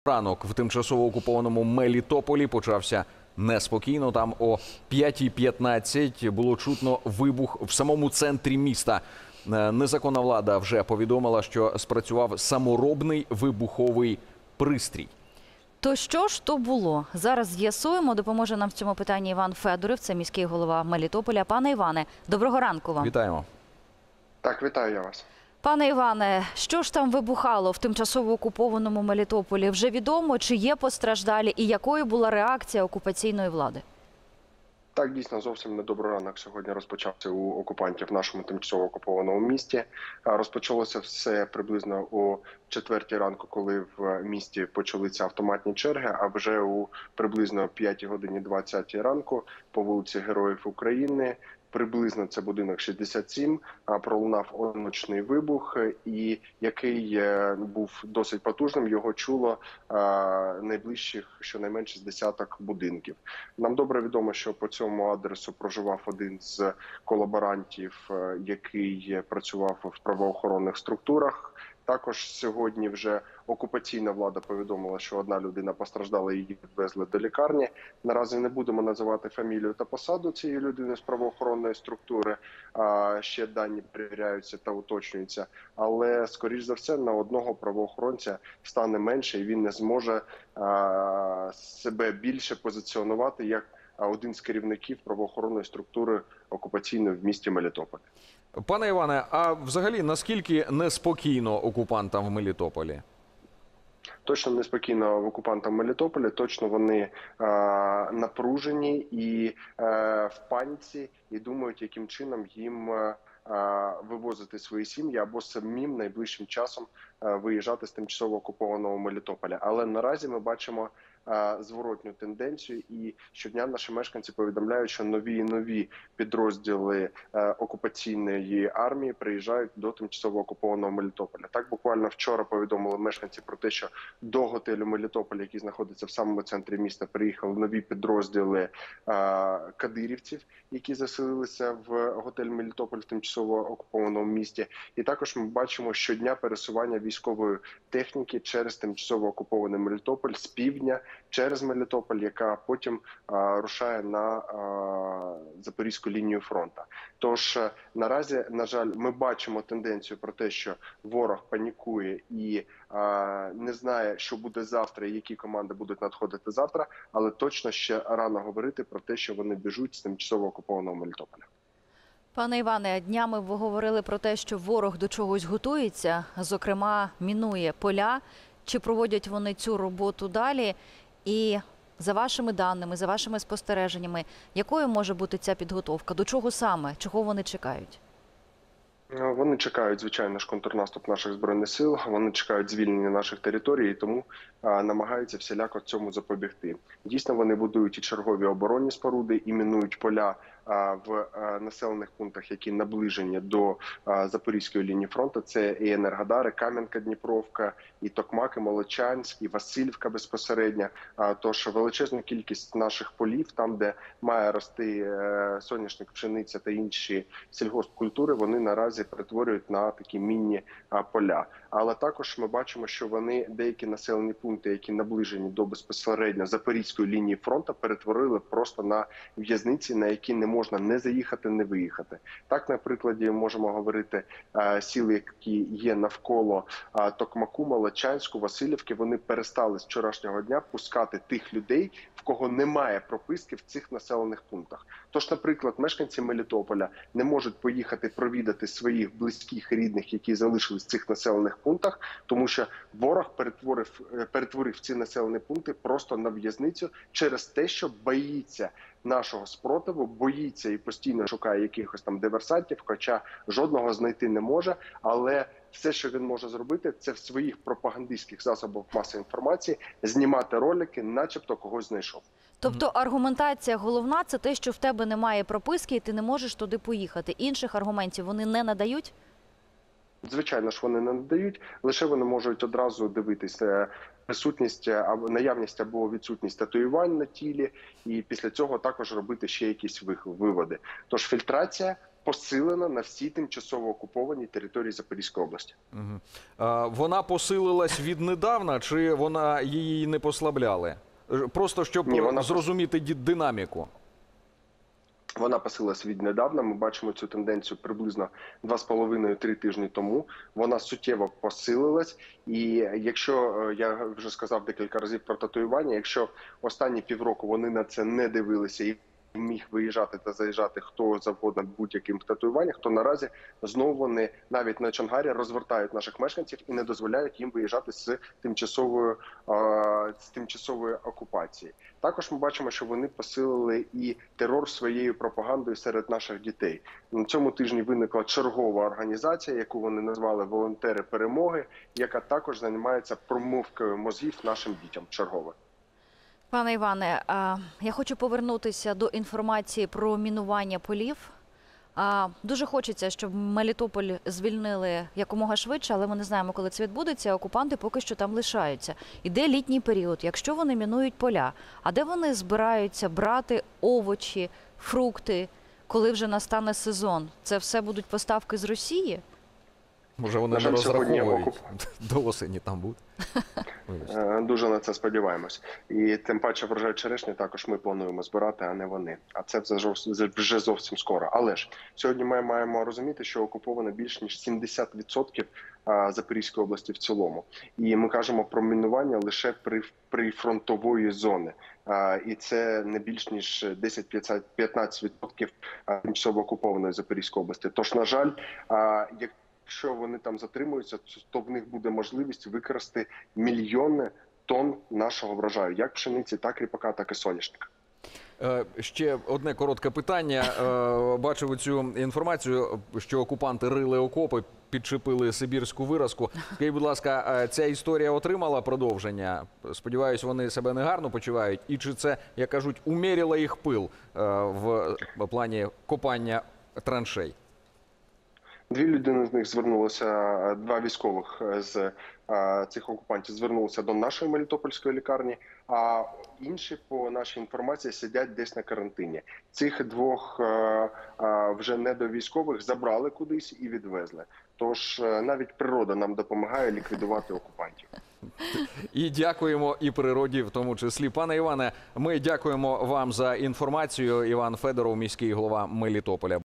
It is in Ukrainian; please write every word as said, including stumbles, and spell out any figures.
Ранок в тимчасово окупованому Мелітополі почався неспокійно. Там о п'ятій п'ятнадцять було чутно вибух в самому центрі міста. Незаконна влада вже повідомила, що спрацював саморобний вибуховий пристрій. То що ж то було? Зараз з'ясуємо. Допоможе нам в цьому питанні Іван Федоров, це міський голова Мелітополя. Пане Іване, доброго ранку вам. Вітаємо. Так, вітаю я вас. Пане Іване, що ж там вибухало в тимчасово окупованому Мелітополі? Вже відомо, чи є постраждалі і якою була реакція окупаційної влади? Так, дійсно, зовсім недобрий ранок сьогодні розпочався у окупантів в нашому тимчасово окупованому місті. Розпочалося все приблизно о четвертій ранку, коли в місті почалися автоматні черги, а вже у приблизно п'ятій годині двадцятій ранку по вулиці Героїв України, приблизно це будинок шістдесят сім, пролунав одиночний вибух, і який був досить потужним. Його чуло найближчих щонайменше з десяток будинків. Нам добре відомо, що по цьому адресу проживав один з колаборантів, який працював в правоохоронних структурах. Також сьогодні вже окупаційна влада повідомила, що одна людина постраждала, її відвезли до лікарні. Наразі не будемо називати фамілію та посаду цієї людини з правоохоронної структури. Ще дані перевіряються та уточнюються. Але, скоріш за все, на одного правоохоронця стане менше, і він не зможе себе більше позиціонувати як один з керівників правоохоронної структури окупаційної в місті Мелітополь. Пане Іване, а взагалі наскільки неспокійно окупантам в Мелітополі? Точно неспокійно в окупантам Мелітополя, точно вони е, напружені і е, в паніці, і думають, яким чином їм е, вивозити свої сім'ї або самим найближчим часом е, виїжджати з тимчасово окупованого Мелітополя. Але наразі ми бачимо е, зворотню тенденцію, і щодня наші мешканці повідомляють, що нові і нові підрозділи е, окупаційної армії приїжджають до тимчасово окупованого Мелітополя. Так, буквально вчора повідомили мешканці про те, що до готелю Мелітополь, який знаходиться в самому центрі міста, приїхали нові підрозділи е, кадирівців, які заселилися в готель Мелітополь в тимчасово окупованому місті. І також ми бачимо щодня пересування військової техніки через тимчасово окупований Мелітополь з півдня через Мелітополь, яка потім а, рушає на а, Запорізьку лінію фронту. Тож наразі, на жаль, ми бачимо тенденцію про те, що ворог панікує і а, не знає, що буде завтра і які команди будуть надходити завтра, але точно ще рано говорити про те, що вони біжуть з тимчасово окупованого Мелітополя. Пане Іване, днями ви говорили про те, що ворог до чогось готується, зокрема, мінує поля. Чи проводять вони цю роботу далі? І за вашими даними, за вашими спостереженнями, якою може бути ця підготовка? До чого саме? Чого вони чекають? Вони чекають, звичайно ж, контрнаступ наших Збройних сил, вони чекають звільнення наших територій, і тому а, намагаються всіляко цьому запобігти. Дійсно, вони будують і чергові оборонні споруди, і мінують поля а, в а, населених пунктах, які наближені до а, Запорізької лінії фронту. Це і Енергодари, Кам'янка, Дніпровка, і Токмак, і Молочанськ, і Васильівка безпосередньо. А, тож величезну кількість наших полів, там, де має рости е, соняшник, пшениця та інші сільгоспкультури, вони наразі перетворюють на такі мінні а, поля. Але також ми бачимо, що вони деякі населені пункти, які наближені до безпосередньо Запорізької лінії фронту, перетворили просто на в'язниці, на які не можна не заїхати, не виїхати. Так, на прикладі можемо говорити а, сіл, які є навколо а, Токмаку, Молочанську, Васильівки, вони перестали з вчорашнього дня пускати тих людей, в кого немає прописки в цих населених пунктах. Тож, наприклад, мешканці Мелітополя не можуть поїхати провідати своїх близьких, рідних, які залишились в цих населених пунктах, тому що ворог перетворив, перетворив ці населені пункти просто на в'язницю через те, що боїться нашого спротиву, боїться і постійно шукає якихось там диверсантів, хоча жодного знайти не може, але все, що він може зробити, це в своїх пропагандистських засобах масової інформації знімати ролики, начебто когось знайшов. Тобто аргументація головна – це те, що в тебе немає прописки і ти не можеш туди поїхати. Інших аргументів вони не надають? Звичайно ж, вони не надають, лише вони можуть одразу дивитися присутність або наявність або відсутність татуювань на тілі, і після цього також робити ще якісь виводи. Тож фільтрація посилена на всій тимчасово окупованій території Запорізької області. Угу. А, вона посилилась віднедавна, чи вона її не послабляли? Просто щоб Ні, вона зрозуміти ді- динаміку. Вона посилилась віднедавна. Ми бачимо цю тенденцію приблизно два з половиною - три тижні тому. Вона суттєво посилилась. І якщо, е, я вже сказав декілька разів про татуювання, якщо останні півроку вони на це не дивилися і міг виїжджати та заїжджати хто завгодно будь-яким татуюванням, то наразі знову вони навіть на Чонгарі розвертають наших мешканців і не дозволяють їм виїжджати з тимчасової, е, з тимчасової окупації. Також ми бачимо, що вони посилили і терор своєю пропагандою серед наших дітей. На цьому тижні виникла чергова організація, яку вони назвали «Волонтери перемоги», яка також займається промивкою мозгів нашим дітям чергово. Пане Іване, а, я хочу повернутися до інформації про мінування полів. А, Дуже хочеться, щоб Мелітополь звільнили якомога швидше, але ми не знаємо, коли це відбудеться. Окупанти поки що там лишаються. Іде літній період, якщо вони мінують поля, а де вони збираються брати овочі, фрукти, коли вже настане сезон? Це все будуть поставки з Росії? Може, вони На не жаль, сьогодні розраховують окуп- до осені там бути? Вибачте. Е, Дуже на це сподіваємось. І тим паче врожай черешні також ми плануємо збирати, а не вони. А це вже зовсім, вже зовсім скоро. Але ж сьогодні ми маємо розуміти, що окуповано більш ніж сімдесят відсотків Запорізької області в цілому. І ми кажемо про мінування лише при, при фронтової зони. І це не більш ніж десять-п'ятнадцять відсотків тимчасово окупованої Запорізької області. Тож, на жаль, як якщо вони там затримуються, то в них буде можливість використати мільйони тонн нашого врожаю, як пшениці, так ріпака, так і соняшника. Е, Ще одне коротке питання. Е, Бачив цю інформацію, що окупанти рили окопи, підчепили сибірську виразку. Скажіть, будь ласка, е, ця історія отримала продовження? Сподіваюсь, вони себе негарно почувають. І чи це, як кажуть, умерило їх пил е, в плані копання траншей? Дві людини з них звернулися, два військових з а, цих окупантів звернулися до нашої Мелітопольської лікарні, а інші, по нашій інформації, сидять десь на карантині. Цих двох а, а, вже не до військових забрали кудись і відвезли. Тож навіть природа нам допомагає ліквідувати окупантів. І дякуємо і природі в тому числі. Пане Іване, ми дякуємо вам за інформацію. Іван Федоров, міський голова Мелітополя.